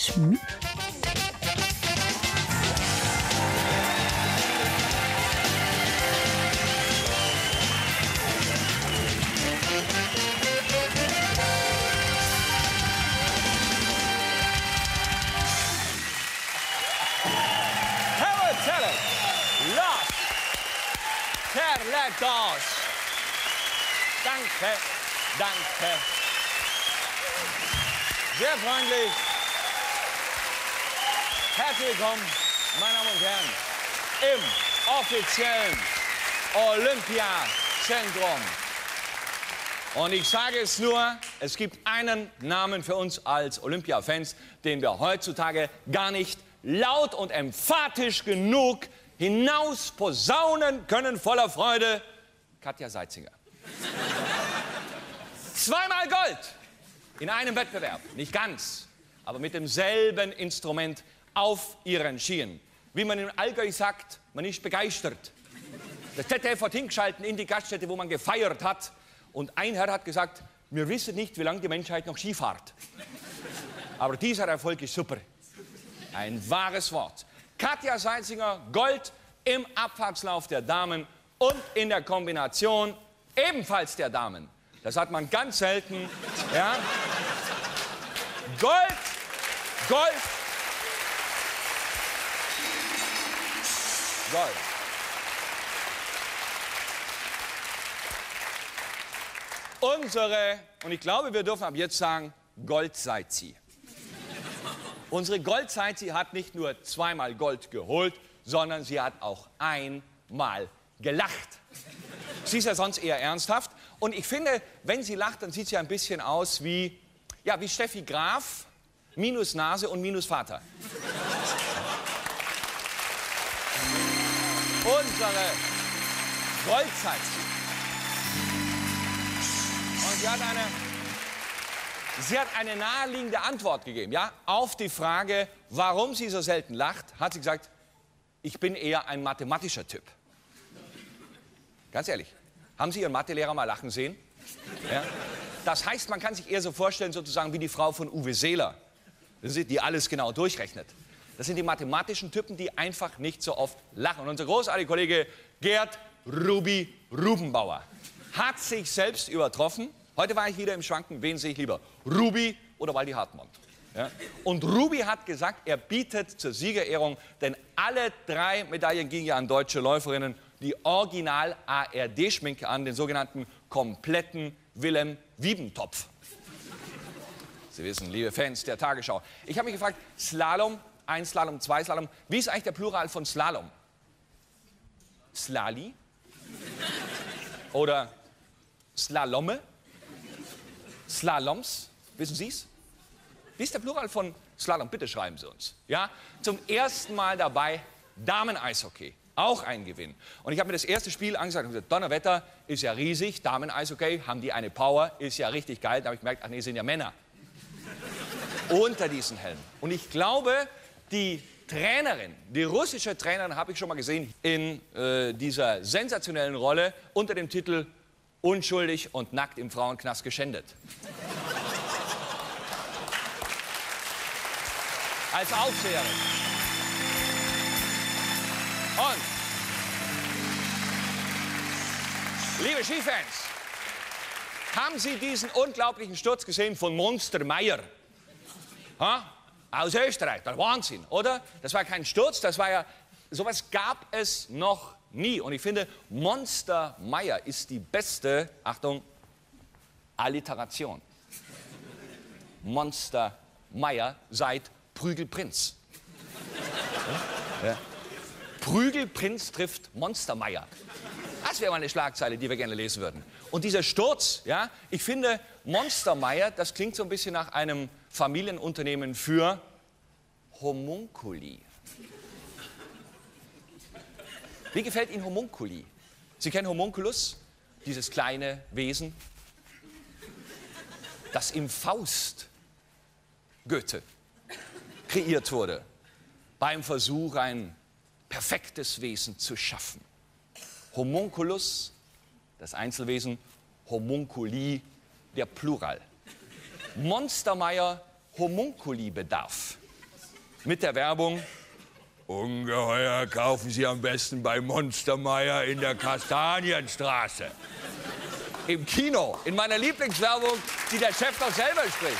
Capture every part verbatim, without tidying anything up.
Schmidt. Los Carletos. Danke, danke. Sehr freundlich. Herzlich willkommen, meine Damen und Herren, im offiziellen Olympiazentrum. Und ich sage es nur, es gibt einen Namen für uns als Olympia-Fans, den wir heutzutage gar nicht laut und emphatisch genug hinaus posaunen können voller Freude. Katja Seizinger. Zweimal Gold in einem Wettbewerb. Nicht ganz, aber mit demselben Instrument auf ihren Skien. Wie man im Allgäu sagt, man ist begeistert. Das Z D F hat hingeschalten in die Gaststätte, wo man gefeiert hat. Und ein Herr hat gesagt, wir wissen nicht, wie lange die Menschheit noch Ski fährt. Aber dieser Erfolg ist super. Ein wahres Wort. Katja Seizinger, Gold im Abfahrtslauf der Damen und in der Kombination ebenfalls der Damen. Das hat man ganz selten. Ja. Gold, Gold, Gold. Unsere, und ich glaube, wir dürfen ab jetzt sagen, Gold seid sie. Unsere Gold seid sie hat nicht nur zweimal Gold geholt, sondern sie hat auch einmal gelacht. Sie ist ja sonst eher ernsthaft. Und ich finde, wenn sie lacht, dann sieht sie ein bisschen aus wie, ja, wie Steffi Graf, minus Nase und minus Vater. Unsere Gold seid sie. Und sie hat eine... Sie hat eine naheliegende Antwort gegeben, ja, auf die Frage, warum sie so selten lacht, hat sie gesagt, ich bin eher ein mathematischer Typ. Ganz ehrlich, haben Sie Ihren Mathelehrer mal lachen sehen? Ja? Das heißt, man kann sich eher so vorstellen, sozusagen wie die Frau von Uwe Seeler, die alles genau durchrechnet. Das sind die mathematischen Typen, die einfach nicht so oft lachen. Und unser großartiger Kollege Gerd Ruby Rubenbauer hat sich selbst übertroffen. Heute war ich wieder im Schwanken, wen sehe ich lieber, Ruby oder Waldi Hartmann? Ja? Und Ruby hat gesagt, er bietet zur Siegerehrung, denn alle drei Medaillen gingen ja an deutsche Läuferinnen, die Original-A R D-Schminke an, den sogenannten kompletten Wilhelm-Wiebentopf. Sie wissen, liebe Fans der Tagesschau. Ich habe mich gefragt, Slalom, ein Slalom, zwei Slalom, wie ist eigentlich der Plural von Slalom? Slali? Oder Slalomme? Slaloms, wissen Sie es? Wie ist der Plural von Slalom? Bitte schreiben Sie uns. Ja? Zum ersten Mal dabei Damen-Eishockey. Auch ein Gewinn. Und ich habe mir das erste Spiel angesagt und gesagt, Donnerwetter, ist ja riesig, Damen-Eishockey, haben die eine Power, ist ja richtig geil. Da habe ich gemerkt, ach nee, sind ja Männer. Unter diesen Helmen. Und ich glaube, die Trainerin, die russische Trainerin habe ich schon mal gesehen in äh, dieser sensationellen Rolle unter dem Titel Unschuldig und nackt im Frauenknast geschändet. Als Aufseherin. Und, liebe Skifans, haben Sie diesen unglaublichen Sturz gesehen von Monster Meyer? Ha? Aus Österreich, der Wahnsinn, oder? Das war kein Sturz, das war ja, sowas gab es noch nie. Und ich finde, Monster Meyer ist die beste, Achtung, Alliteration. Monster Meyer seit Prügelprinz. Ja? Ja. Prügelprinz trifft Monster Meyer. Das wäre mal eine Schlagzeile, die wir gerne lesen würden. Und dieser Sturz, ja, ich finde, Monster Meyer, das klingt so ein bisschen nach einem Familienunternehmen für Homunculi. Wie gefällt Ihnen Homunculi? Sie kennen Homunculus, dieses kleine Wesen, das im Faust Goethe kreiert wurde, beim Versuch, ein perfektes Wesen zu schaffen. Homunculus, das Einzelwesen, Homunculi, der Plural. Monster Meyer, Homunculi-Bedarf. mit der Werbung: Ungeheuer kaufen Sie am besten bei Monstermeier in der Kastanienstraße. Im Kino, in meiner Lieblingswerbung, die der Chef doch selber spricht.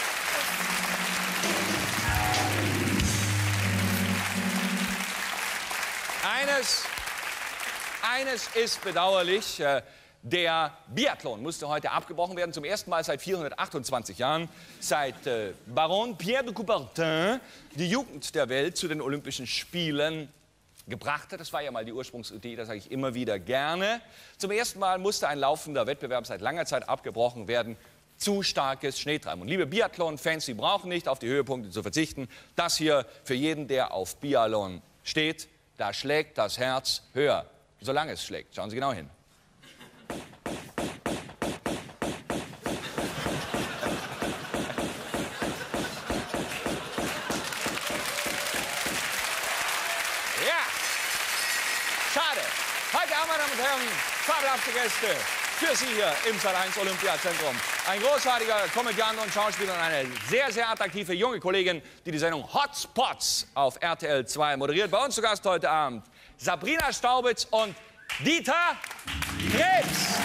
Eines, eines ist bedauerlich. Äh, Der Biathlon musste heute abgebrochen werden, zum ersten Mal seit vierhundertachtundzwanzig Jahren, seit äh, Baron Pierre de Coubertin die Jugend der Welt zu den Olympischen Spielen gebracht hat. Das war ja mal die Ursprungsidee, das sage ich immer wieder gerne. Zum ersten Mal musste ein laufender Wettbewerb seit langer Zeit abgebrochen werden. Zu starkes Schneetreiben. Und liebe Biathlon-Fans, Sie brauchen nicht auf die Höhepunkte zu verzichten. Das hier für jeden, der auf Biathlon steht, da schlägt das Herz höher, solange es schlägt. Schauen Sie genau hin. Schade. Heute haben, meine Damen und Herren, fabelhafte Gäste für Sie hier im Sat eins Olympiazentrum. Ein großartiger Komödiant und Schauspieler und eine sehr, sehr attraktive junge Kollegin, die die Sendung Hotspots auf R T L zwei moderiert. Bei uns zu Gast heute Abend Sabrina Staubitz und Dieter Krebs.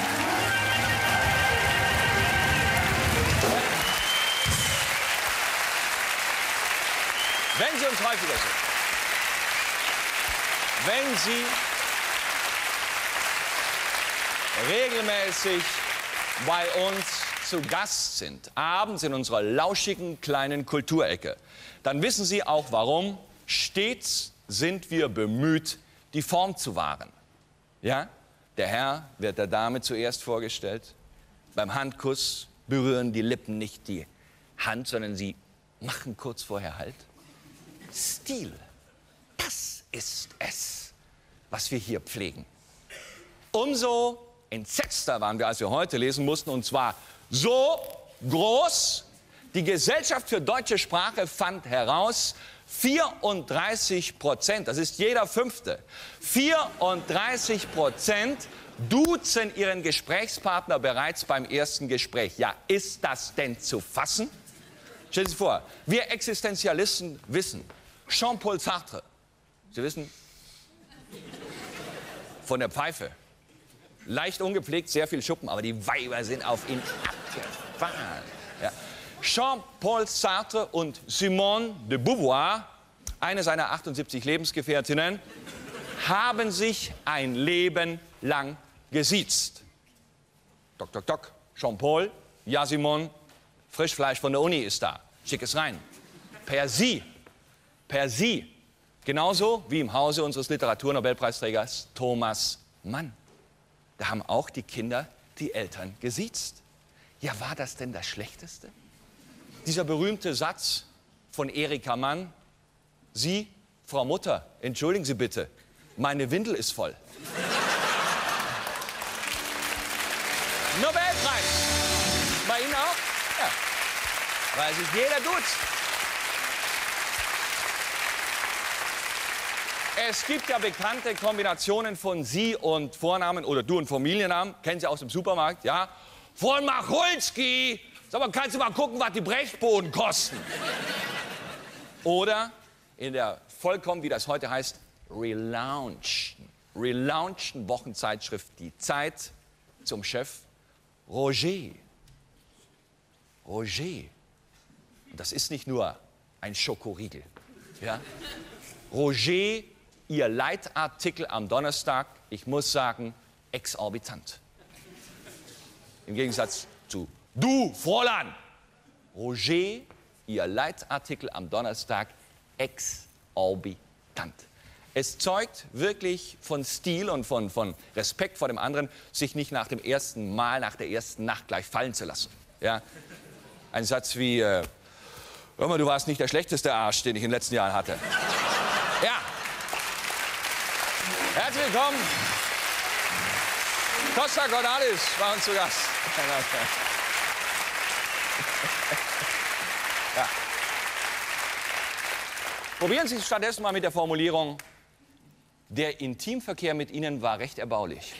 Wenn Sie uns häufiger sehen, wenn Sie regelmäßig bei uns zu Gast sind, abends in unserer lauschigen kleinen Kulturecke, dann wissen Sie auch warum. Stets sind wir bemüht, die Form zu wahren. Ja? Der Herr wird der Dame zuerst vorgestellt. Beim Handkuss berühren die Lippen nicht die Hand, sondern sie machen kurz vorher Halt. Stil, das ist es, was wir hier pflegen. Umso entsetzter waren wir, als wir heute lesen mussten, und zwar so groß: Die Gesellschaft für deutsche Sprache fand heraus, vierunddreißig Prozent, das ist jeder Fünfte, vierunddreißig Prozent duzen ihren Gesprächspartner bereits beim ersten Gespräch. Ja, ist das denn zu fassen? Stellen Sie sich vor, wir Existenzialisten wissen, Jean-Paul Sartre, Sie wissen, von der Pfeife, leicht ungepflegt, sehr viel Schuppen, aber die Weiber sind auf ihn abgefahren. Ja. Jean-Paul Sartre und Simone de Beauvoir, eine seiner achtundsiebzig Lebensgefährtinnen, haben sich ein Leben lang gesiezt. Dok, dok, dok. Jean-Paul, ja Simone, Frischfleisch von der Uni ist da. Schick es rein. Per Sie. Per Sie. Genauso wie im Hause unseres Literaturnobelpreisträgers Thomas Mann. Da haben auch die Kinder die Eltern gesiezt. Ja, war das denn das Schlechteste? Dieser berühmte Satz von Erika Mann: Sie, Frau Mutter, entschuldigen Sie bitte, meine Windel ist voll. Nobelpreis. Bei Ihnen auch? Ja. Weil sich jeder duzt. Es gibt ja bekannte Kombinationen von Sie und Vornamen oder Du und Familiennamen. Kennen Sie aus dem Supermarkt, ja? Von Macholski. Sag mal, kannst du mal gucken, was die Brechboden kosten? Oder in der vollkommen, wie das heute heißt, relaunchten, relaunchten Wochenzeitschrift Die Zeit zum Chef Roger. Roger. Und das ist nicht nur ein Schokoriegel. Ja? Roger, Ihr Leitartikel am Donnerstag, ich muss sagen, exorbitant. Im Gegensatz zu Du, Fräulein. Roger, Ihr Leitartikel am Donnerstag, exorbitant. Es zeugt wirklich von Stil und von, von Respekt vor dem anderen, sich nicht nach dem ersten Mal, nach der ersten Nacht gleich fallen zu lassen. Ja? Ein Satz wie, äh, hör mal, du warst nicht der schlechteste Arsch, den ich in den letzten Jahren hatte. Ja. Herzlich willkommen. Costa Cordalis war uns zu Gast. Ja. Probieren Sie es stattdessen mal mit der Formulierung: Der Intimverkehr mit Ihnen war recht erbaulich.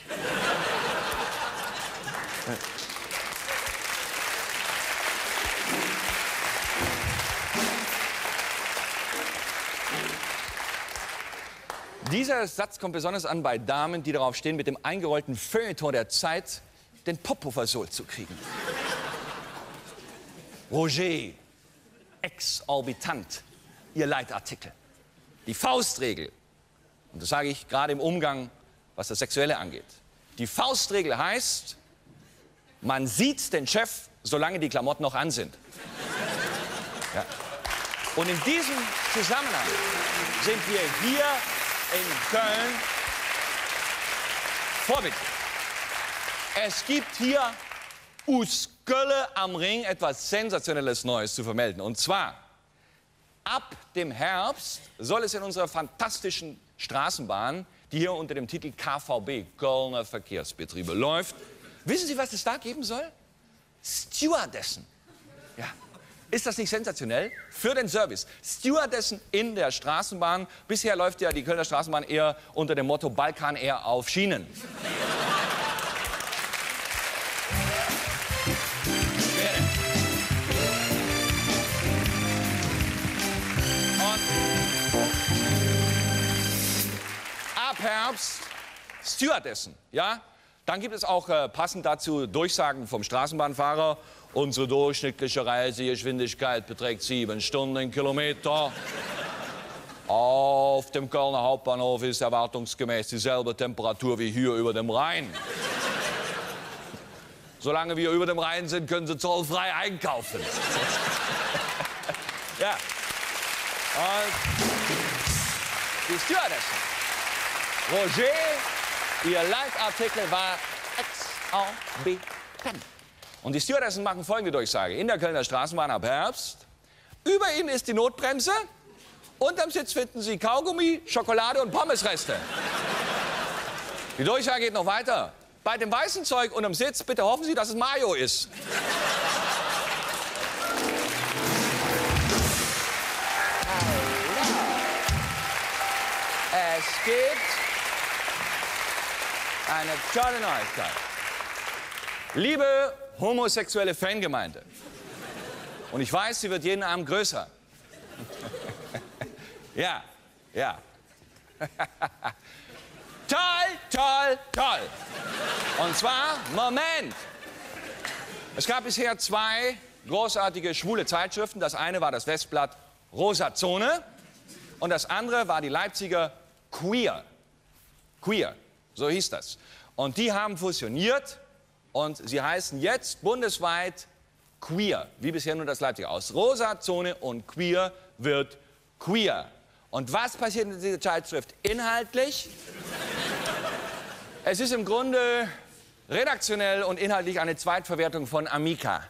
Dieser Satz kommt besonders an bei Damen, die darauf stehen, mit dem eingerollten Feuilleton der Zeit den Popo versohlt zu kriegen. Roger, exorbitant, Ihr Leitartikel. Die Faustregel, und das sage ich gerade im Umgang, was das Sexuelle angeht. Die Faustregel heißt, man sieht den Chef, solange die Klamotten noch an sind. Ja. Und in diesem Zusammenhang sind wir hier in Köln vorbildlich. Es gibt hier aus Köln am Ring etwas Sensationelles Neues zu vermelden. Und zwar, ab dem Herbst soll es in unserer fantastischen Straßenbahn, die hier unter dem Titel K V B, Kölner Verkehrsbetriebe, läuft. Wissen Sie, was es da geben soll? Stewardessen. Ja. Ist das nicht sensationell? Für den Service. Stewardessen in der Straßenbahn. Bisher läuft ja die Kölner Straßenbahn eher unter dem Motto Balkan Air auf Schienen. Ab Herbst Stewardessen, ja? Dann gibt es auch äh, passend dazu Durchsagen vom Straßenbahnfahrer. Unsere durchschnittliche Reisegeschwindigkeit beträgt sieben Stundenkilometer. Auf dem Kölner Hauptbahnhof ist erwartungsgemäß dieselbe Temperatur wie hier über dem Rhein. Solange wir über dem Rhein sind, können Sie zollfrei einkaufen. Ja. Und die Stewardessen. Roger, Ihr Leitartikel war exorbitant. Und die Stewardessen machen folgende Durchsage. In der Kölner Straßenbahn ab Herbst. Über Ihnen ist die Notbremse. Unterm Sitz finden Sie Kaugummi, Schokolade und Pommesreste. Die Durchsage geht noch weiter. Bei dem weißen Zeug unterm Sitz bitte hoffen Sie, dass es Mayo ist. Es gibt eine tolle Neuigkeit. Liebe homosexuelle Fangemeinde, und ich weiß, sie wird jeden Abend größer. Ja, ja. Toll, toll, toll. Und zwar, Moment. Es gab bisher zwei großartige schwule Zeitschriften. Das eine war das Westblatt Rosa Zone und das andere war die Leipziger Queer. Queer, so hieß das. Und die haben fusioniert und sie heißen jetzt bundesweit Queer, wie bisher nur das Leipziger. Aus Rosa Zone und Queer wird Queer. Und was passiert in dieser Zeitschrift inhaltlich? Es ist im Grunde redaktionell und inhaltlich eine Zweitverwertung von Amica.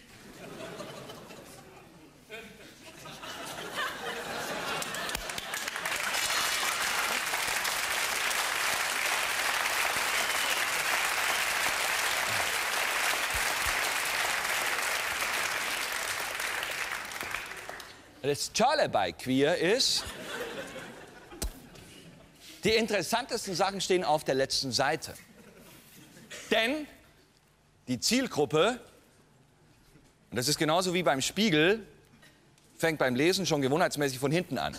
Das Tolle bei Queer ist, die interessantesten Sachen stehen auf der letzten Seite. Denn die Zielgruppe, und das ist genauso wie beim Spiegel, fängt beim Lesen schon gewohnheitsmäßig von hinten an.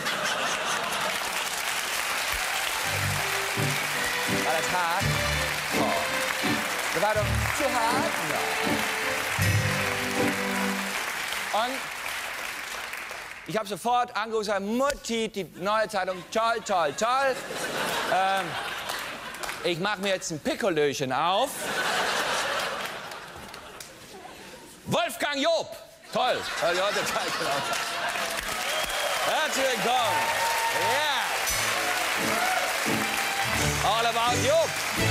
War das hart? Oh. Das war doch zu hart. Ja. Und ich habe sofort angerufen und gesagt, Mutti, die neue Zeitung, toll, toll, toll. Ähm, ich mache mir jetzt ein Pikolöchen auf. Wolfgang Job, toll. Ja, ja, der Teil, genau. Herzlich willkommen. Yeah. All about Job.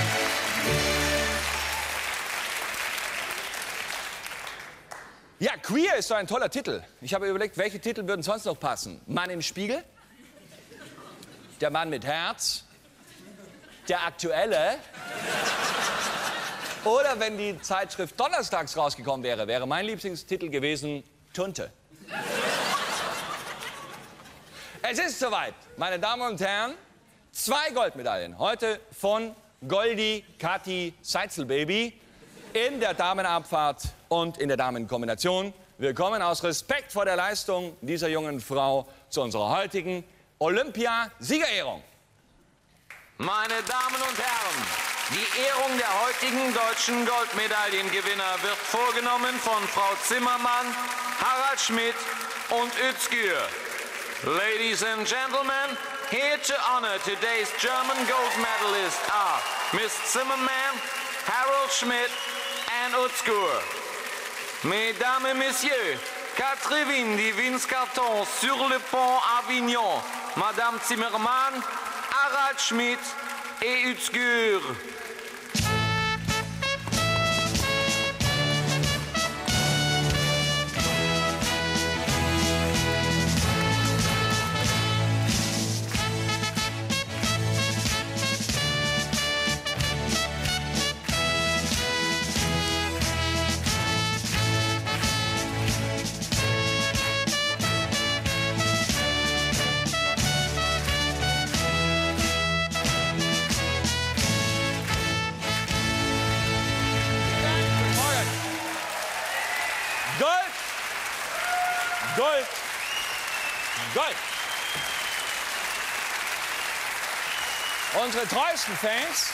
Ja, Queer ist so ein toller Titel. Ich habe überlegt, welche Titel würden sonst noch passen? Mann im Spiegel, Der Mann mit Herz, Der Aktuelle. Oder wenn die Zeitschrift donnerstags rausgekommen wäre, wäre mein Lieblingstitel gewesen Tunte. Es ist soweit, meine Damen und Herren. Zwei Goldmedaillen heute von Goldi Kathi Seitzelbaby in der Damenabfahrt und in der Damenkombination. Wir kommen aus Respekt vor der Leistung dieser jungen Frau zu unserer heutigen Olympia-Siegerehrung. Meine Damen und Herren, die Ehrung der heutigen deutschen Goldmedaillengewinner wird vorgenommen von Frau Zimmermann, Harald Schmidt und Özgür. Ladies and gentlemen, here to honor today's German gold medalists are Miss Zimmermann, Harold Schmidt and Özgür. Mesdames et messieurs, quatre vignes du Vince-Carton sur le pont Avignon, Madame Zimmermann, Harald Schmidt et Özgür. Gold! Gold! Gold! Unsere treuesten Fans,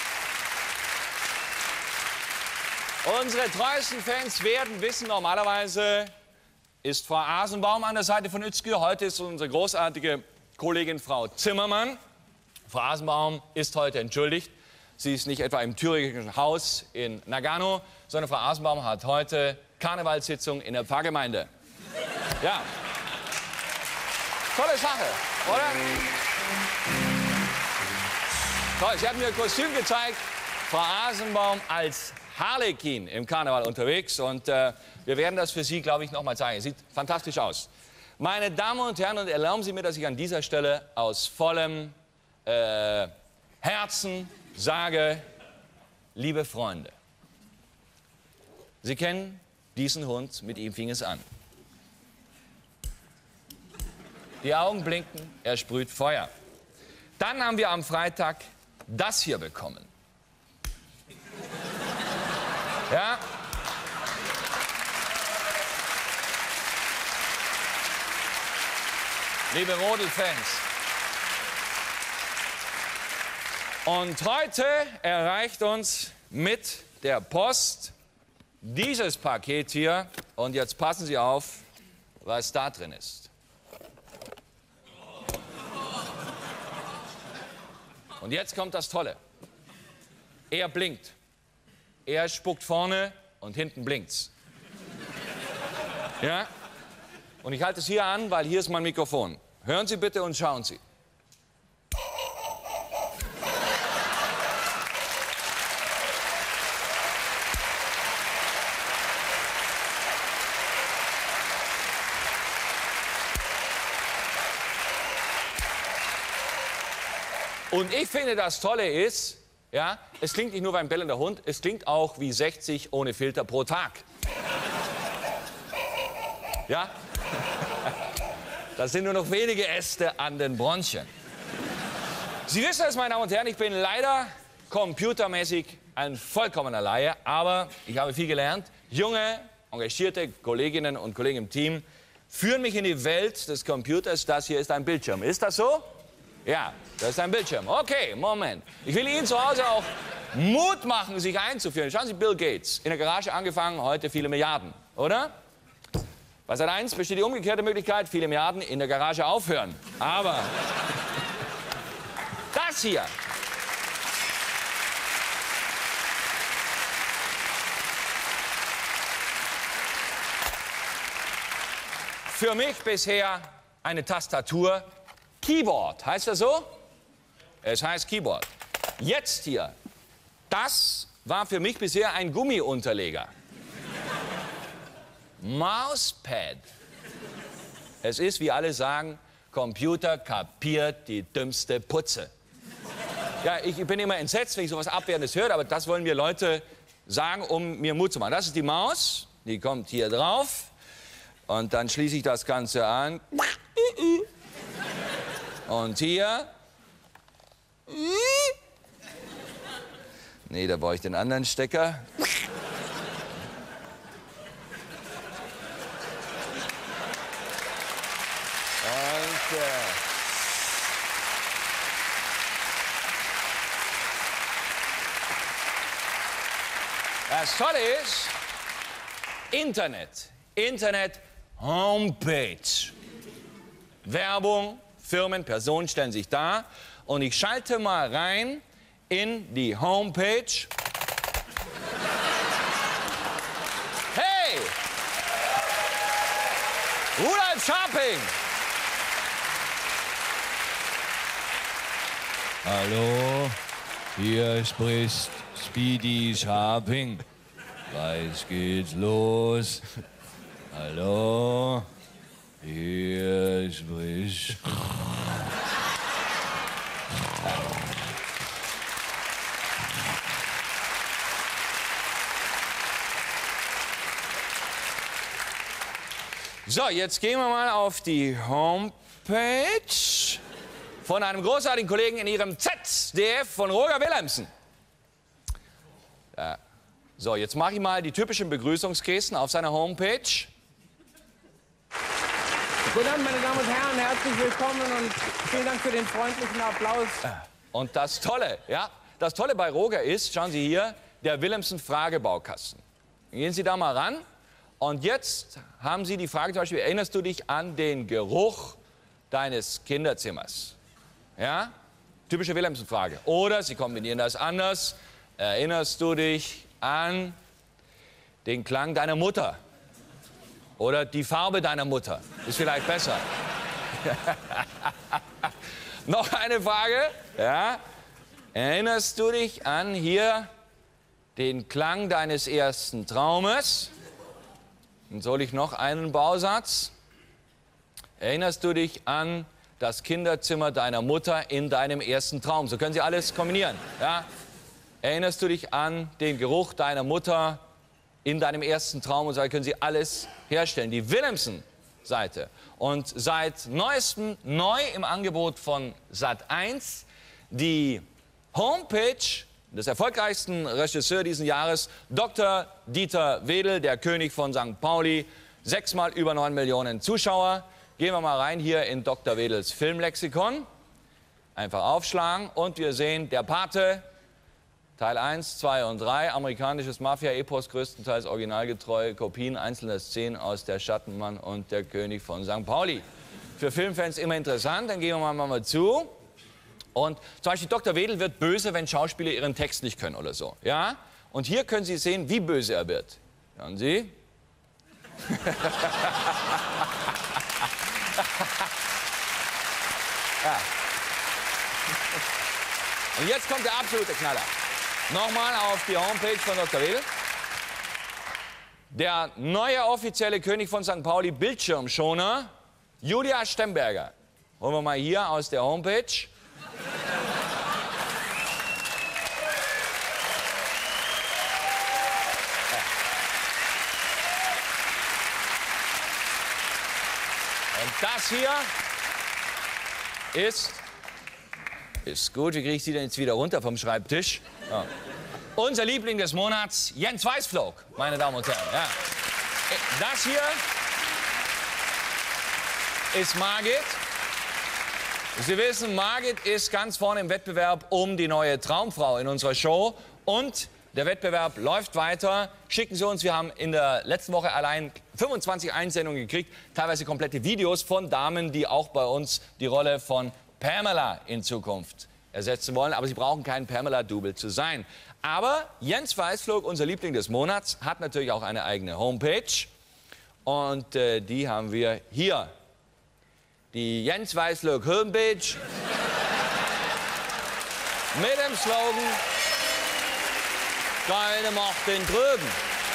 unsere treuesten Fans werden wissen, normalerweise ist Frau Asenbaum an der Seite von Özgür. Heute ist unsere großartige Kollegin Frau Zimmermann. Frau Asenbaum ist heute entschuldigt. Sie ist nicht etwa im thüringischen Haus in Nagano, sondern Frau Asenbaum hat heute Karnevalssitzung in der Pfarrgemeinde. Ja. Tolle Sache, oder? Toll, sie hat mir ein Kostüm gezeigt. Frau Asenbaum als Harlekin im Karneval unterwegs. Und äh, wir werden das für Sie, glaube ich, noch mal zeigen. Sieht fantastisch aus. Meine Damen und Herren, und erlauben Sie mir, dass ich an dieser Stelle aus vollem äh, Herzen sage, liebe Freunde, Sie kennen diesen Hund, mit ihm fing es an. Die Augen blinken, er sprüht Feuer. Dann haben wir am Freitag das hier bekommen. Ja? Liebe Rodel-Fans. Und heute erreicht uns mit der Post dieses Paket hier. Und jetzt passen Sie auf, was da drin ist. Und jetzt kommt das Tolle. Er blinkt. Er spuckt vorne und hinten blinkt's. Ja? Und ich halte es hier an, weil hier ist mein Mikrofon. Hören Sie bitte und schauen Sie. Und ich finde, das Tolle ist, ja, es klingt nicht nur wie ein bellender Hund, es klingt auch wie sechzig ohne Filter pro Tag. Ja? Das sind nur noch wenige Äste an den Bronchien. Sie wissen es, meine Damen und Herren, ich bin leider computermäßig ein vollkommener Laie, aber ich habe viel gelernt. Junge, engagierte Kolleginnen und Kollegen im Team führen mich in die Welt des Computers. Das hier ist ein Bildschirm. Ist das so? Ja, das ist ein Bildschirm. Okay, Moment. Ich will Ihnen zu Hause auch Mut machen, sich einzuführen. Schauen Sie, Bill Gates, in der Garage angefangen, heute viele Milliarden, oder? Bei Sat eins besteht die umgekehrte Möglichkeit, viele Milliarden in der Garage aufhören. Aber das hier, für mich bisher eine Tastatur. Keyboard, heißt das so? Es heißt Keyboard. Jetzt hier, das war für mich bisher ein Gummiunterleger. Mauspad. Es ist, wie alle sagen, Computer kapiert die dümmste Putze. Ja, ich bin immer entsetzt, wenn ich sowas Abwertendes höre, aber das wollen mir Leute sagen, um mir Mut zu machen. Das ist die Maus, die kommt hier drauf und dann schließe ich das Ganze an. Und hier. Nee, da brauche ich den anderen Stecker. Und, äh Das Tolle ist, Internet, Internet, Homepage. Werbung, Firmen, Personen stellen sich dar und ich schalte mal rein in die Homepage. Hey! Rudolf Scharping! Hallo, hier spricht Speedy Scharping. Gleich geht's los. Hallo, hier spricht... So, jetzt gehen wir mal auf die Homepage von einem großartigen Kollegen in Ihrem Z D F von Roger Willemsen. Ja. So, jetzt mache ich mal die typischen Begrüßungsgesten auf seiner Homepage. Guten Abend, meine Damen und Herren, herzlich willkommen und vielen Dank für den freundlichen Applaus. Und das Tolle, ja, das Tolle bei Roger ist, schauen Sie hier, der Willemsen Fragebaukasten. Gehen Sie da mal ran und jetzt haben Sie die Frage zum Beispiel, erinnerst du dich an den Geruch deines Kinderzimmers? Ja, typische Willemsen-Frage. Oder Sie kombinieren das anders, erinnerst du dich an den Klang deiner Mutter? Oder die Farbe deiner Mutter? Ist vielleicht besser. Noch eine Frage. Ja? Erinnerst du dich an hier den Klang deines ersten Traumes? Und soll ich noch einen Bausatz? Erinnerst du dich an das Kinderzimmer deiner Mutter in deinem ersten Traum? So können Sie alles kombinieren. Ja? Erinnerst du dich an den Geruch deiner Mutter in deinem ersten Traum? Und so können Sie alles herstellen. Die Willemsen-Seite. Und seit neuestem neu im Angebot von Sat eins die Homepage des erfolgreichsten Regisseurs dieses Jahres, Doktor Dieter Wedel, der König von Sankt Pauli. Sechsmal über neun Millionen Zuschauer. Gehen wir mal rein hier in Doktor Wedels Filmlexikon. Einfach aufschlagen und wir sehen Der Pate, Teil eins, zwei und drei, amerikanisches Mafia-Epos, größtenteils originalgetreue Kopien einzelner Szenen aus Der Schattenmann und Der König von Sankt Pauli. Für Filmfans immer interessant, dann gehen wir mal, mal zu. Und zum Beispiel Doktor Wedel wird böse, wenn Schauspieler ihren Text nicht können oder so. Ja? Und hier können Sie sehen, wie böse er wird. Hören Sie? Ja. Und jetzt kommt der absolute Knaller. Nochmal auf die Homepage von Doktor Wedel. Der neue offizielle König von Sankt Pauli Bildschirmschoner, Julia Stemberger. Holen wir mal hier aus der Homepage. Und das hier ist, ist gut. Wie kriege ich Sie denn jetzt wieder runter vom Schreibtisch? Ja. Unser Liebling des Monats, Jens Weißflog, meine Damen und Herren. Ja. Das hier ist Margit. Sie wissen, Margit ist ganz vorne im Wettbewerb um die neue Traumfrau in unserer Show. Und der Wettbewerb läuft weiter. Schicken Sie uns, wir haben in der letzten Woche allein fünfundzwanzig Einsendungen gekriegt, teilweise komplette Videos von Damen, die auch bei uns die Rolle von Pamela in Zukunft ersetzen wollen. Aber sie brauchen kein Pamela-Double zu sein. Aber Jens Weißflog, unser Liebling des Monats, hat natürlich auch eine eigene Homepage. Und äh, die haben wir hier. Die Jens Weißflog Homepage mit dem Slogan Keine Macht den Tröben.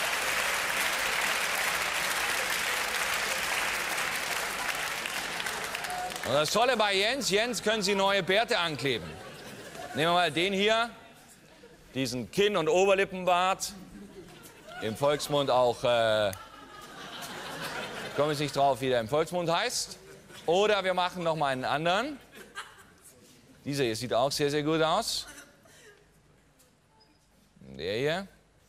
Und das Tolle bei Jens, Jens können Sie neue Bärte ankleben. Nehmen wir mal den hier, diesen Kinn- und Oberlippenbart, im Volksmund auch, äh, komme ich nicht drauf, wie der im Volksmund heißt. Oder wir machen noch mal einen anderen. Dieser hier sieht auch sehr, sehr gut aus. Der hier.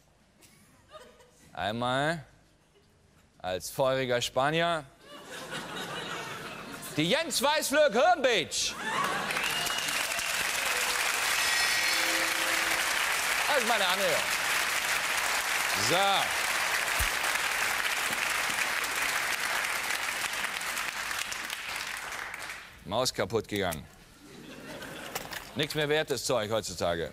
Einmal als feuriger Spanier. Die Jens Weißflog Homepage. Das ist meine Anregung. So. Maus kaputt gegangen. Nichts mehr wert, das Zeug heutzutage.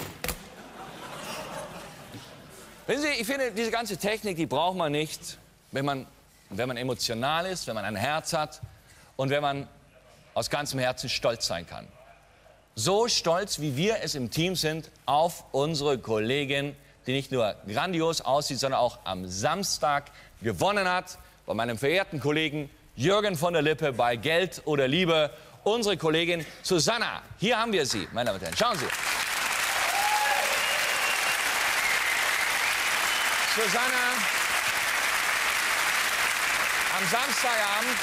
Wissen Sie, ich finde, diese ganze Technik, die braucht man nicht, wenn man, wenn man emotional ist, wenn man ein Herz hat und wenn man aus ganzem Herzen stolz sein kann. So stolz, wie wir es im Team sind, auf unsere Kollegin, die nicht nur grandios aussieht, sondern auch am Samstag gewonnen hat, bei meinem verehrten Kollegen Jürgen von der Lippe bei Geld oder Liebe. Unsere Kollegin Susanna. Hier haben wir sie, meine Damen und Herren. Schauen Sie. Susanna, am Samstagabend,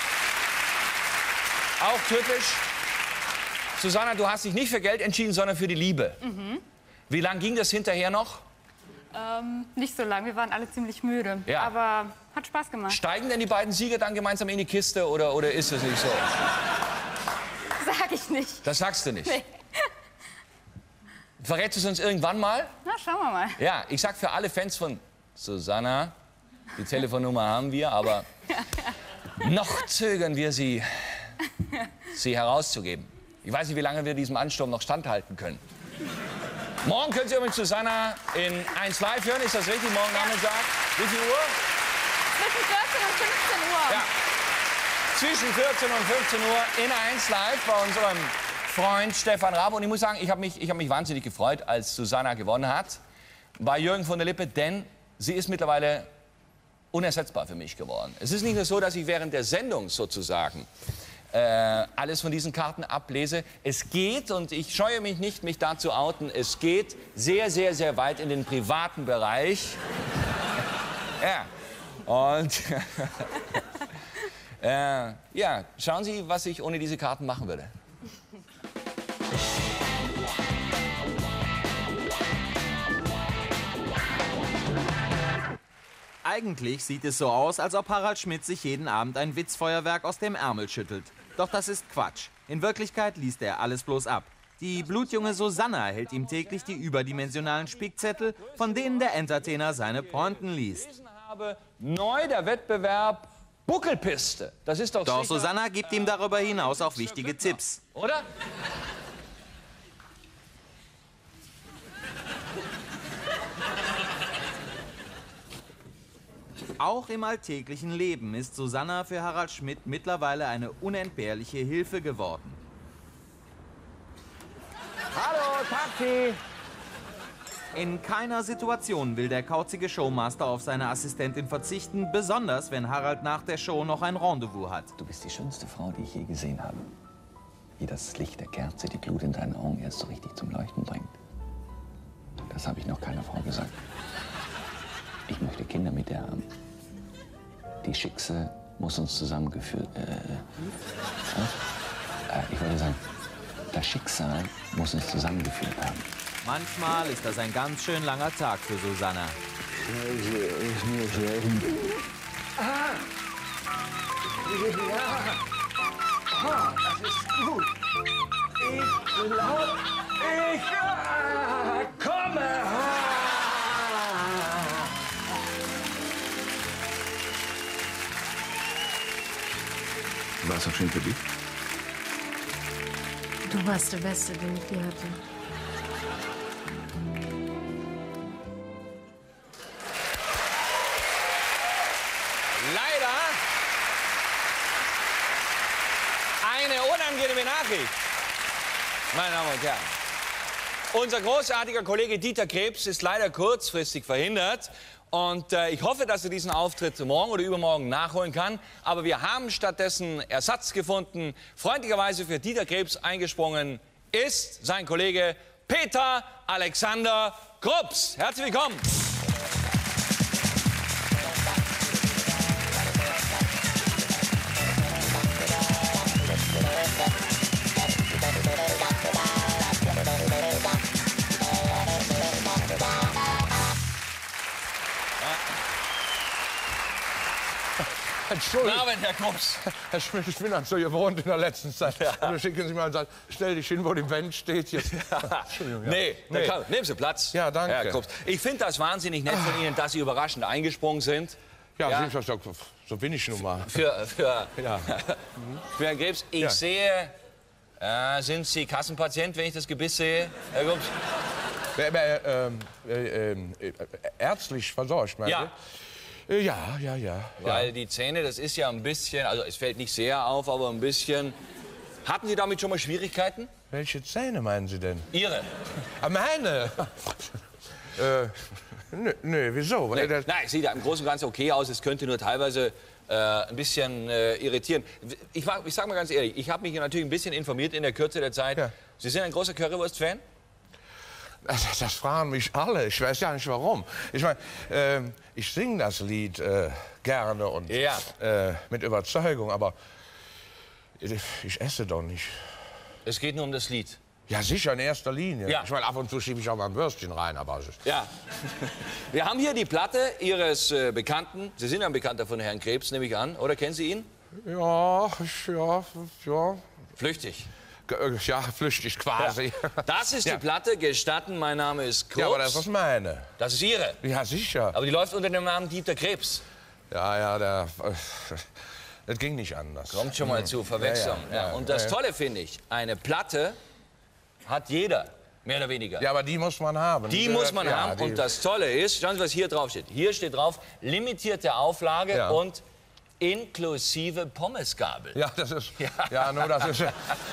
auch typisch. Susanna, du hast dich nicht für Geld entschieden, sondern für die Liebe. Mhm. Wie lang ging das hinterher noch? Ähm, nicht so lang, wir waren alle ziemlich müde. Ja. Aber hat Spaß gemacht. Steigen denn die beiden Sieger dann gemeinsam in die Kiste oder, oder ist es nicht so? Sag ich nicht. Das sagst du nicht. Nee. Verrätst du es uns irgendwann mal? Na, schauen wir mal. Ja, ich sag für alle Fans von Susanna, die Telefonnummer haben wir, aber noch zögern wir sie, sie herauszugeben. Ich weiß nicht, wie lange wir diesem Ansturm noch standhalten können. Morgen können Sie übrigens Susanna in eins Live hören, ist das richtig? Morgen Nachmittag. Wie viel Uhr? Zwischen vierzehn und fünfzehn Uhr. Ja. Zwischen vierzehn und fünfzehn Uhr in eins Live bei unserem Freund Stefan Raab. Und ich muss sagen, ich habe mich, ich hab mich wahnsinnig gefreut, als Susanna gewonnen hat bei Jürgen von der Lippe, denn sie ist mittlerweile unersetzbar für mich geworden. Es ist nicht nur so, dass ich während der Sendung sozusagen äh, alles von diesen Karten ablese. Es geht, und ich scheue mich nicht, mich da zu outen, es geht sehr, sehr, sehr weit in den privaten Bereich. Ja. Und äh, ja, schauen Sie, was ich ohne diese Karten machen würde. Eigentlich sieht es so aus, als ob Harald Schmidt sich jeden Abend ein Witzfeuerwerk aus dem Ärmel schüttelt. Doch das ist Quatsch. In Wirklichkeit liest er alles bloß ab. Die blutjunge Susanna hält ihm täglich die überdimensionalen Spickzettel, von denen der Entertainer seine Pointen liest. Neu der Wettbewerb Buckelpiste. Das ist doch Doch sicher, Susanna gibt ihm darüber hinaus auch wichtige Tipps. oder? Auch im alltäglichen Leben ist Susanna für Harald Schmidt mittlerweile eine unentbehrliche Hilfe geworden. Hallo, Taxi! In keiner Situation will der kauzige Showmaster auf seine Assistentin verzichten, besonders wenn Harald nach der Show noch ein Rendezvous hat. Du bist die schönste Frau, die ich je gesehen habe. Wie das Licht der Kerze die Glut in deinen Augen erst so richtig zum Leuchten bringt. Das habe ich noch keiner Frau gesagt. Ich möchte Kinder mit dir haben. Die Schicksal muss uns zusammengeführt... Äh, äh, ich wollte sagen, das Schicksal muss uns zusammengeführt haben. Manchmal ist das ein ganz schön langer Tag für Susanna. War es auch schön für dich? Du warst der Beste, den ich je hatte. Leider eine unangenehme Nachricht, meine Damen und Herren. Unser großartiger Kollege Dieter Krebs ist leider kurzfristig verhindert. Und äh, ich hoffe, dass er diesen Auftritt morgen oder übermorgen nachholen kann. Aber wir haben stattdessen Ersatz gefunden. Freundlicherweise für Dieter Krebs eingesprungen ist sein Kollege Peter Alexander Krups. Herzlich willkommen. Entschuldigung. Entschuldigung. Guten Abend, Herr Krups. Herr Schmidt, ich bin an so gewohnt in der letzten Zeit. Ja. Und dann schicken Sie mal und sagen, stell dich hin, wo die Band steht. Jetzt. Ja. Entschuldigung, ja. Nee, nee. Kann, nehmen Sie Platz. Ja, danke. Herr Krups. Ich finde das wahnsinnig nett von Ihnen, dass Sie überraschend eingesprungen sind. Ja, ja. So, so bin ich nun mal. Für, für, ja. für Herrn Krebs, ich ja. sehe, äh, sind Sie Kassenpatient, wenn ich das Gebiss sehe, Herr Krups? Äh, äh, äh, äh, äh, ärztlich versorgt, meine Ja. Äh, ja, ja, ja. Weil ja. die Zähne, das ist ja ein bisschen, also es fällt nicht sehr auf, aber ein bisschen. Hatten Sie damit schon mal Schwierigkeiten? Welche Zähne meinen Sie denn? Ihre. Ah, meine? äh, nö, nö, wieso? Nee. Nein, es sieht ja im Großen und Ganzen okay aus. Es könnte nur teilweise äh, ein bisschen äh, irritieren. Ich, ich sage mal ganz ehrlich, ich habe mich natürlich ein bisschen informiert in der Kürze der Zeit. Ja. Sie sind ein großer Currywurst-Fan? Das, das fragen mich alle. Ich weiß ja nicht warum. Ich meine, äh, ich singe das Lied äh, gerne und ja. äh, mit Überzeugung, aber ich, ich esse doch nicht. Es geht nur um das Lied. Ja, sicher, in erster Linie. Ja. Ich meine, ab und zu schiebe ich auch mal ein Würstchen rein, aber es ist... Ja. Wir haben hier die Platte Ihres äh, Bekannten. Sie sind ein Bekannter von Herrn Krebs, nehme ich an. Oder kennen Sie ihn? Ja, ich, ja, ja. Flüchtig. Ja, flüchtig quasi. Ja. Das ist die ja. Platte, gestatten, mein Name ist Krups. Ja, aber das ist meine. Das ist Ihre? Ja, sicher. Aber die läuft unter dem Namen Dieter Krebs. Ja, ja, der... Das ging nicht anders. Kommt schon mal zu Verwechslung. Ja, ja, ja, ja, und das ja, ja. Tolle finde ich, eine Platte hat jeder, mehr oder weniger. Ja, aber die muss man haben. Die, die muss man ja, haben. Und das Tolle ist, schauen Sie, was hier drauf steht. Hier steht drauf, limitierte Auflage ja. und inklusive Pommesgabel. Ja, das ist... Ja, ja nur das ist... Ja.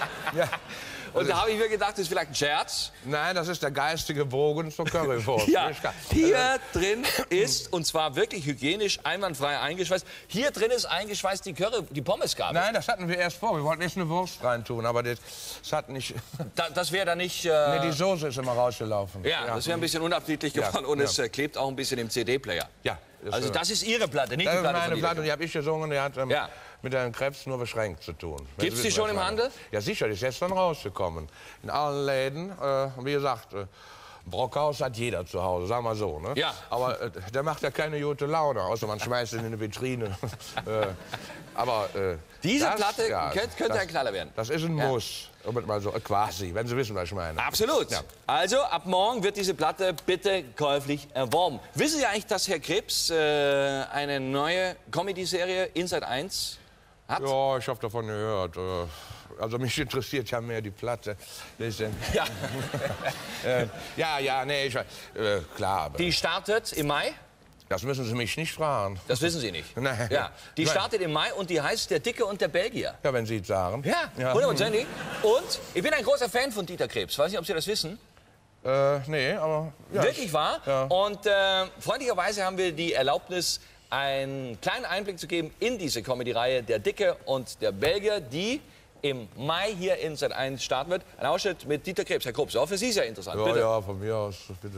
Und da habe ich mir gedacht, das ist vielleicht ein Scherz. Nein, das ist der geistige Bogen zur Currywurst. Ja, hier drin ist, und zwar wirklich hygienisch, einwandfrei eingeschweißt, hier drin ist eingeschweißt die, Curry, die Pommesgabel. Nein, das hatten wir erst vor. Wir wollten erst eine Wurst reintun, aber das, das hat nicht... Da, das wäre dann nicht... Äh nee, die Soße ist immer rausgelaufen. Ja, ja. Das wäre ein bisschen unappetitlich geworden ja, und ja. es äh, klebt auch ein bisschen im C D-Player. Ja. Das, also das ist Ihre Platte, nicht das die Platte ist meine von Platte und die habe ich gesungen, die hat ähm, ja. mit Herrn Krebs nur beschränkt zu tun. Gibt es die schon im meine. Handel? Ja, sicher, die ist jetzt dann rausgekommen. In allen Läden, äh, wie gesagt, äh, Brockhaus hat jeder zu Hause, sagen wir so. Ne? Ja. Aber äh, der macht ja keine gute Laune, außer man schmeißt ihn in eine Vitrine. äh, aber äh, diese das, Platte ja, könnte, könnte das, ein Knaller werden. Das ist ein ja. Muss, um mal so, äh, quasi, wenn Sie wissen, was ich meine. Absolut. Ja. Also ab morgen wird diese Platte bitte käuflich erworben. Wissen Sie eigentlich, dass Herr Krebs äh, eine neue Comedy-Serie Inside eins hat? Ja, ich habe davon gehört. Also mich interessiert ja mehr die Platte. Ja. äh, ja, ja, nee, ich, äh, klar. Aber die startet im Mai? Das müssen Sie mich nicht fragen. Das wissen Sie nicht? Nein. Ja. Die startet im Mai und die heißt Der Dicke und der Belgier. Ja, wenn Sie es sagen. Ja, ja. hundertprozentig. Und ich bin ein großer Fan von Dieter Krebs. Weiß nicht, ob Sie das wissen. Äh, nee, aber... Ja. Wirklich wahr? Ja. Und äh, freundlicherweise haben wir die Erlaubnis, einen kleinen Einblick zu geben in diese Comedy-Reihe Der Dicke und der Belgier, die im Mai hier in Sat eins starten wird. Ein Ausschnitt mit Dieter Krebs. Herr Krups, auch für Sie sehr interessant. Ja, bitte. ja, von mir aus, bitte.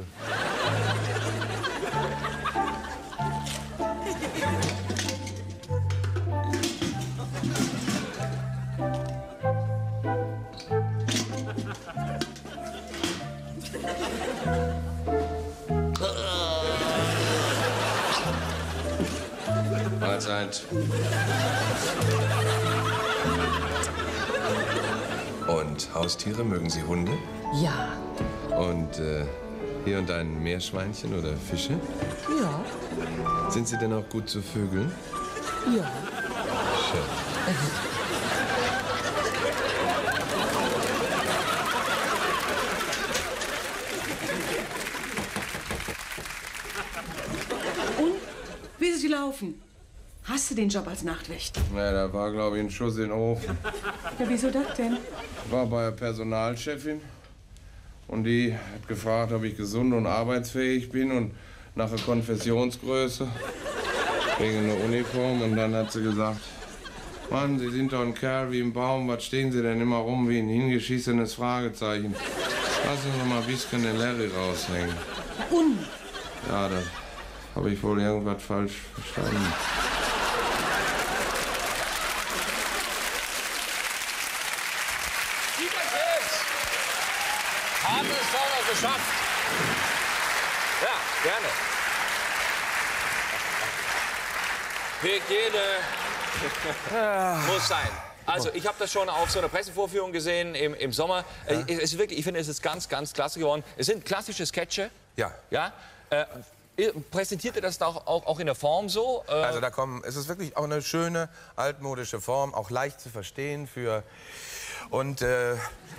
Mahlzeit. Und Haustiere, mögen Sie Hunde? Ja. Und äh, hier und da ein Meerschweinchen oder Fische? Ja. Sind Sie denn auch gut zu Vögeln? Ja. Schön. Und? Wie ist sie laufen? Hast du den Job als Nachtwächter? Na, da war, glaube ich, ein Schuss in den Ofen. Ja, wieso das denn? War bei der Personalchefin. Und die hat gefragt, ob ich gesund und arbeitsfähig bin und nach der Konfessionsgröße. Wegen einer Uniform. Und dann hat sie gesagt, Mann, Sie sind doch ein Kerl wie ein Baum. Was stehen Sie denn immer rum wie ein hingeschissenes Fragezeichen? Lassen Sie doch mal ein bisschen den Larry raushängen. Und? Ja, da habe ich wohl irgendwas falsch verstanden. Haben es doch noch geschafft. Ja, gerne. Hygiene Muss sein. Also, ich habe das schon auf so einer Pressevorführung gesehen im, im Sommer. Ja. Es ist wirklich, ich finde, es ist ganz, ganz klasse geworden. Es sind klassische Sketche. Ja. Ja. Äh, präsentiert ihr das auch, auch, auch in der Form so? Äh also, da kommen, es ist wirklich auch eine schöne, altmodische Form, auch leicht zu verstehen für. Und äh,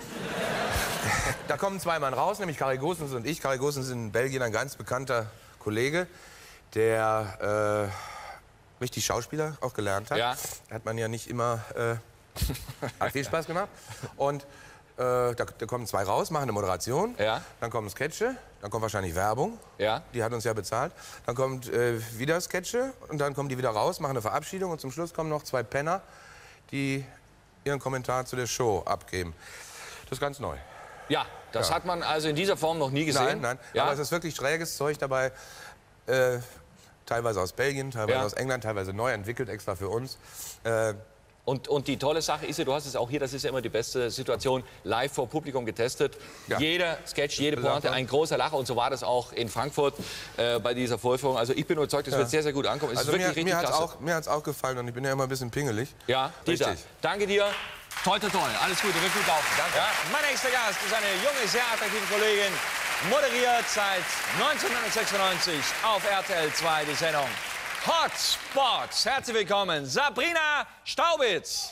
da kommen zwei Mann raus, nämlich Kari Goossens und ich. Kari Goossens ist in Belgien ein ganz bekannter Kollege, der äh, richtig Schauspieler auch gelernt hat. Ja. Hat man ja nicht immer. Äh, hat viel Spaß gemacht. Und äh, da, da kommen zwei raus, machen eine Moderation. Ja. Dann kommen Sketche, dann kommt wahrscheinlich Werbung. Ja. Die hat uns ja bezahlt. Dann kommt äh, wieder Sketche und dann kommen die wieder raus, machen eine Verabschiedung und zum Schluss kommen noch zwei Penner, die ihren Kommentar zu der Show abgeben. Das ist ganz neu. Ja, das Ja. hat man also in dieser Form noch nie gesehen. Nein, nein. Ja. Aber es ist wirklich schräges Zeug dabei. Äh, teilweise aus Belgien, teilweise Ja. aus England, teilweise neu entwickelt, extra für uns. Äh, Und, und die tolle Sache ist ja, du hast es auch hier, das ist ja immer die beste Situation, live vor Publikum getestet. Ja. Jeder Sketch, jede Pointe, ein großer Lacher. Und so war das auch in Frankfurt äh, bei dieser Vorführung. Also ich bin überzeugt, es Ja. wird sehr, sehr gut ankommen. Es also ist wirklich mir, richtig mir hat's klasse. auch, mir hat's auch gefallen und ich bin ja immer ein bisschen pingelig. Ja, Dieter, Richtig. danke dir. Toi, toi, toi. Alles Gute, wird gut laufen. Danke. Ja, mein nächster Gast ist eine junge, sehr attraktive Kollegin. Moderiert seit neunzehnhundertsechsundneunzig auf R T L zwei die Sendung Hot Spots. Herzlich willkommen, Sabrina Staubitz.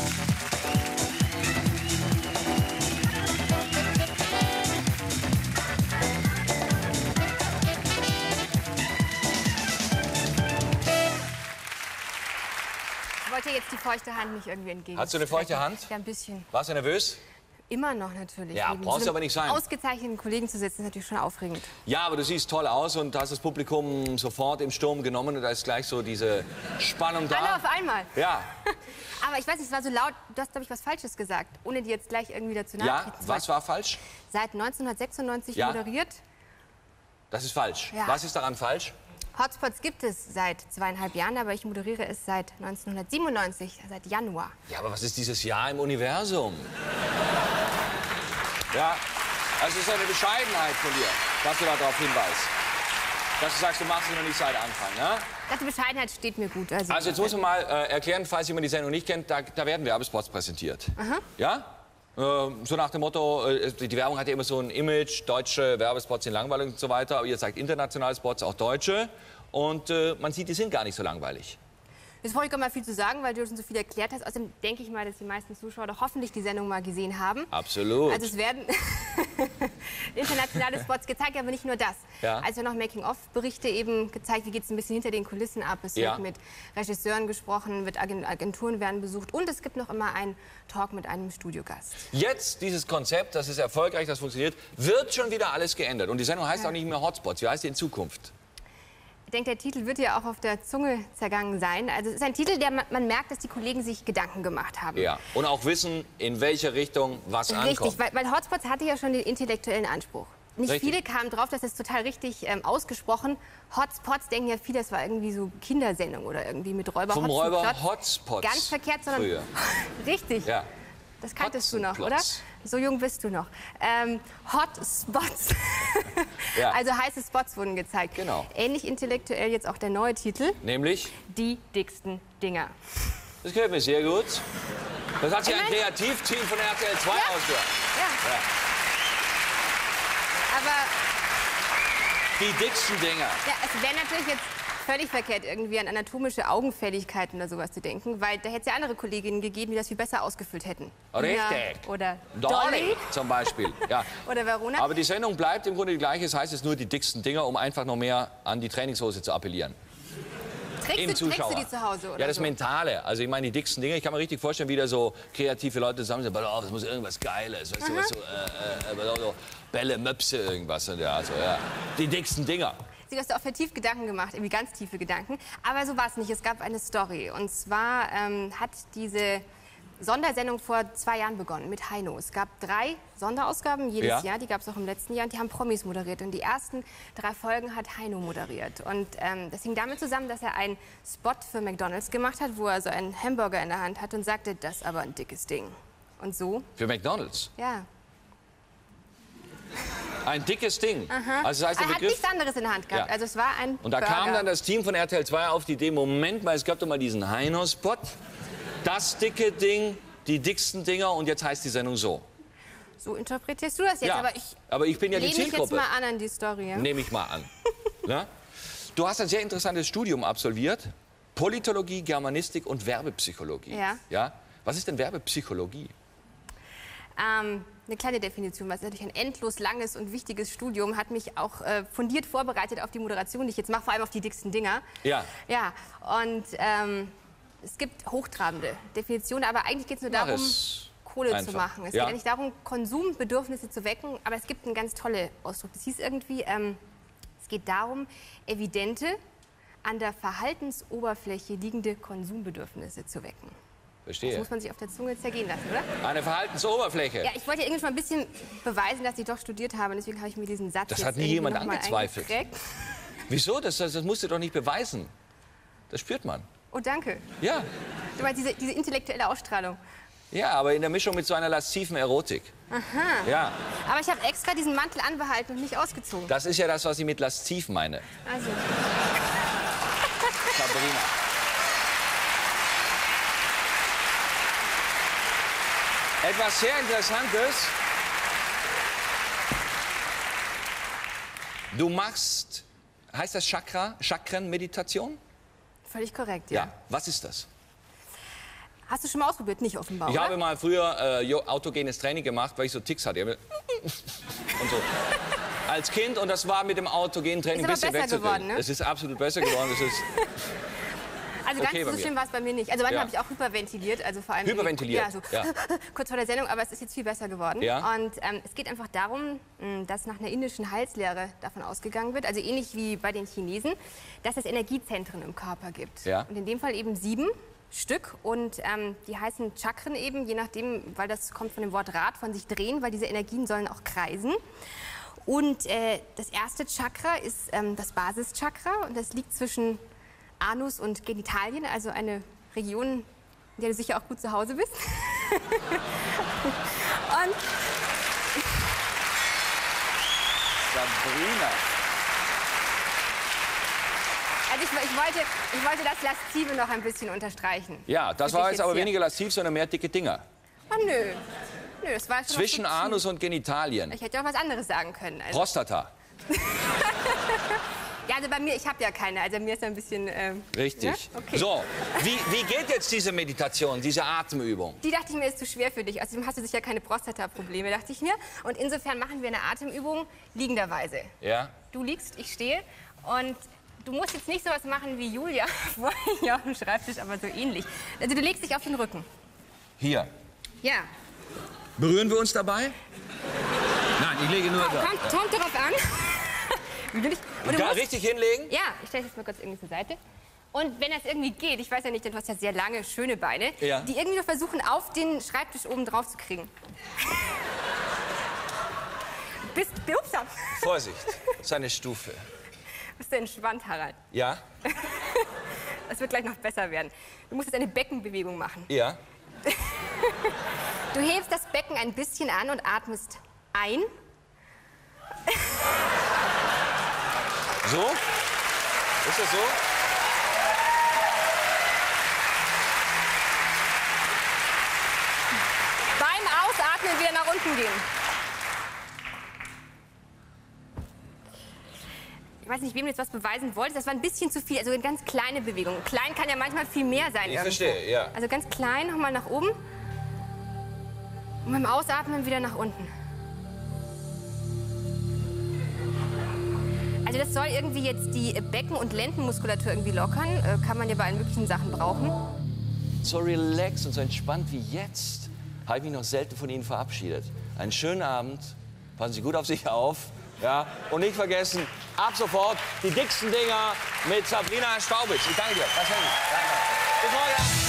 Ich wollte jetzt die feuchte Hand nicht irgendwie entgegen. Hast du eine feuchte Hand? Ja, ein bisschen. Warst du nervös? Immer noch natürlich. Ja, Neben brauchst so du einem aber nicht sein. Ausgezeichneten Kollegen zu sitzen, ist natürlich schon aufregend. Ja, aber du siehst toll aus und hast das Publikum sofort im Sturm genommen und da ist gleich so diese Spannung da. Alle auf einmal. Ja. Aber ich weiß nicht, es war so laut, du hast, glaube ich, was Falsches gesagt, ohne dir jetzt gleich irgendwie dazu nahe Ja, treten zu was wollen. war falsch? Seit neunzehnhundertsechsundneunzig Ja. moderiert. Das ist falsch. Ja. Was ist daran falsch? Hotspots gibt es seit zweieinhalb Jahren, aber ich moderiere es seit neunzehnhundertsiebenundneunzig, seit Januar. Ja, aber was ist dieses Jahr im Universum? Ja, also es ist eine Bescheidenheit von dir, dass du darauf hinweist. Dass du sagst, du machst es noch nicht seit Anfang, ne? Die Bescheidenheit steht mir gut. Also, Also jetzt muss man mal äh, erklären, falls jemand die Sendung nicht kennt, da, da werden Werbespots präsentiert. Aha. Ja? Äh, so nach dem Motto, äh, die Werbung hat ja immer so ein Image, deutsche Werbespots sind langweilig und so weiter, aber ihr zeigt internationale Spots, auch deutsche. Und äh, man sieht, die sind gar nicht so langweilig. Jetzt brauche ich gar mal viel zu sagen, weil du schon so viel erklärt hast. Außerdem denke ich mal, dass die meisten Zuschauer doch hoffentlich die Sendung mal gesehen haben. Absolut. Also es werden internationale Spots gezeigt, aber nicht nur das. Ja. Also noch Making-of-Berichte eben gezeigt, wie geht es ein bisschen hinter den Kulissen ab. Es Ja. wird mit Regisseuren gesprochen, wird Agent- Agenturen werden besucht und es gibt noch immer einen Talk mit einem Studiogast. Jetzt dieses Konzept, das ist erfolgreich, das funktioniert, wird schon wieder alles geändert. Und die Sendung heißt Ja. auch nicht mehr Hotspots, wie heißt die in Zukunft? Ich denke, der Titel wird ja auch auf der Zunge zergangen sein. Also es ist ein Titel, der man, man merkt, dass die Kollegen sich Gedanken gemacht haben. Ja. Und auch wissen, in welche Richtung was Richtig, ankommt. weil, weil Hotspots hatte ja schon den intellektuellen Anspruch. Nicht Richtig. viele kamen drauf, das ist total richtig ähm, ausgesprochen. Hotspots denken ja viele, das war irgendwie so Kindersendung oder irgendwie mit Räuber Vom Räuber Hotzenplotz. Hotspots. Ganz verkehrt, sondern früher. richtig. Ja. Das kanntest du noch, oder? Hotzenplotz. So jung bist du noch. Ähm, Hotspots. Ja. Also heiße Spots wurden gezeigt. Genau. Ähnlich intellektuell jetzt auch der neue Titel. Nämlich? Die dicksten Dinger. Das gefällt mir sehr gut. Das hat sich Ich ein mein- Kreativteam von R T L zwei Ja. ausgedacht. Ja. Ja. Aber Die dicksten Dinger. ja, es wäre natürlich jetzt völlig verkehrt, irgendwie an anatomische Augenfälligkeiten oder sowas zu denken, weil da hätte es ja andere Kolleginnen gegeben, die das viel besser ausgefüllt hätten. Richtig. Nina oder Dolly Dolly zum Beispiel. Ja. oder Verona. Aber die Sendung bleibt im Grunde die gleiche. Es heißt jetzt nur die dicksten Dinger, um einfach noch mehr an die Trainingshose zu appellieren. Trägst Im du, trägst Zuschauer. du die zu Hause, oder Ja, das so? Mentale. Also ich meine, die dicksten Dinge, ich kann mir richtig vorstellen, wie da so kreative Leute zusammen sind. Pass auf, das muss irgendwas Geiles, weißt du, was so, äh, äh, so Bälle, Möpse, irgendwas. Und ja, also, ja. Die dicksten Dinger. Sie hast du auch vertieft Gedanken gemacht, irgendwie ganz tiefe Gedanken. Aber so war es nicht. Es gab eine Story. Und zwar ähm, hat diese Sondersendung vor zwei Jahren begonnen mit Heino. Es gab drei Sonderausgaben jedes Ja. Jahr. Die gab es auch im letzten Jahr. Und die haben Promis moderiert. Und die ersten drei Folgen hat Heino moderiert. Und ähm, das hing damit zusammen, dass er einen Spot für McDonald's gemacht hat, wo er so einen Hamburger in der Hand hat und sagte, das ist aber ein dickes Ding. Und so, Für McDonald's. ja. Ein dickes Ding. Aha. Also das heißt, der er hat Begriff, nichts anderes in der Hand gehabt. Ja. Also es war ein Und da Burger. kam dann das Team von R T L zwei auf die Idee, Moment mal, es gab doch mal diesen Heino-Spot. Das dicke Ding, die dicksten Dinger und jetzt heißt die Sendung so. So interpretierst du das jetzt, Ja, aber ich aber ich bin ja die lehne mich jetzt Zielgruppe. mal an an die Story. Ja? Nehme ich mal an. Na? Du hast ein sehr interessantes Studium absolviert. Politologie, Germanistik und Werbepsychologie. Ja. Ja? Was ist denn Werbepsychologie? Ähm, eine kleine Definition, was natürlich ein endlos langes und wichtiges Studium, hat mich auch äh, fundiert vorbereitet auf die Moderation, die ich jetzt mache, vor allem auf die dicksten Dinger. Ja. Ja, und ähm, es gibt hochtrabende Definitionen, aber eigentlich geht es nur Mach darum, es Kohle einfach. zu machen. Es Ja. geht ja nicht darum, Konsumbedürfnisse zu wecken, aber es gibt einen ganz tollen Ausdruck. Das hieß irgendwie, ähm, es geht darum, evidente, an der Verhaltensoberfläche liegende Konsumbedürfnisse zu wecken. Das Verstehe. muss man sich auf der Zunge zergehen lassen, oder? Eine Verhaltensoberfläche. Ja, ich wollte ja irgendwie mal ein bisschen beweisen, dass ich doch studiert habe. Deswegen habe ich mir diesen Satz Das jetzt hat nie irgendwie jemand noch mal angezweifelt. eingeprägt. Wieso? Das, das, das musst du doch nicht beweisen. Das spürt man. Oh, danke. Ja. Du meinst diese, diese intellektuelle Ausstrahlung. Ja, aber in der Mischung mit so einer lasziven Erotik. Aha. Ja. Aber ich habe extra diesen Mantel anbehalten und nicht ausgezogen. Das ist ja das, was ich mit lasziv meine. Also. Sabrina. Etwas sehr Interessantes. Du machst, heißt das Chakra, Chakrenmeditation? Völlig korrekt, ja. Ja. Was ist das? Hast du schon mal ausprobiert? Nicht offenbar, Ich oder? habe mal früher äh, jo- autogenes Training gemacht, weil ich so Ticks hatte. Und so. Als Kind, und das war mit dem autogenen Training Ist ein aber bisschen besser wegzukriegen. geworden, ne? Es ist absolut besser geworden. Es ist Also ganz okay bei so mir. schlimm war es bei mir nicht. Also manchmal Ja. habe ich auch hyperventiliert. Also vor allem Hyperventiliert? Ja, so Ja. kurz vor der Sendung. Aber es ist jetzt viel besser geworden. Ja. Und ähm, es geht einfach darum, mh, dass nach einer indischen Heilslehre davon ausgegangen wird, also ähnlich wie bei den Chinesen, dass es Energiezentren im Körper gibt. Ja. Und in dem Fall eben sieben Stück. Und ähm, die heißen Chakren eben, je nachdem, weil das kommt von dem Wort Rad, von sich drehen, weil diese Energien sollen auch kreisen. Und äh, das erste Chakra ist ähm, das Basischakra und das liegt zwischen Anus und Genitalien, also eine Region, in der du sicher auch gut zu Hause bist. Und Sabrina. also ich, ich, wollte, ich wollte das Laszive noch ein bisschen unterstreichen. Ja, das Für war dich jetzt aber hier. weniger lasziv, sondern mehr dicke Dinger. Oh, nö. Nö, das war schon Zwischen noch so Anus und Genitalien. Ich hätte auch was anderes sagen können. Also. Prostata. Ja, also bei mir, ich habe ja keine. Also mir ist ein bisschen... Ähm, Richtig. Ja? Okay. So, wie, wie geht jetzt diese Meditation, diese Atemübung? Die dachte ich mir, ist zu schwer für dich. Außerdem hast du sicher keine Prostata-Probleme, dachte ich mir. Und insofern machen wir eine Atemübung liegenderweise. Ja? Du liegst, ich stehe. Und du musst jetzt nicht so was machen wie Julia vorhin hier auf dem Schreibtisch, aber so ähnlich. Also du legst dich auf den Rücken. Hier. Ja. Berühren wir uns dabei? Nein, ich lege nur da. Kommt, kommt darauf an. Und du Gar musst- richtig hinlegen? Ja, ich stelle jetzt mal kurz irgendwie zur Seite. Und wenn das irgendwie geht, ich weiß ja nicht, denn du hast ja sehr lange, schöne Beine, Ja. die irgendwie nur versuchen, auf den Schreibtisch oben drauf zu kriegen. Bist, ups, Vorsicht, das ist eine Stufe. bist du entspannt, Harald. Ja? Das wird gleich noch besser werden. Du musst jetzt eine Beckenbewegung machen. Ja? Du hebst das Becken ein bisschen an und atmest ein. So? Ist das so? Beim Ausatmen wieder nach unten gehen. Ich weiß nicht, wem du jetzt was beweisen wolltest. Das war ein bisschen zu viel. Also eine ganz kleine Bewegung. Klein kann ja manchmal viel mehr sein. Ich irgendwo. verstehe, ja. Also ganz klein, nochmal nach oben. Und beim Ausatmen wieder nach unten. Also das soll irgendwie jetzt die Becken- und Lendenmuskulatur irgendwie lockern. Äh, kann man ja bei allen möglichen Sachen brauchen. So relaxed und so entspannt wie jetzt habe ich mich noch selten von Ihnen verabschiedet. Einen schönen Abend, passen Sie gut auf sich auf. Ja? Und nicht vergessen, ab sofort die dicksten Dinger mit Sabrina Staubitz. Ich danke dir. Das Danke. Bis morgen.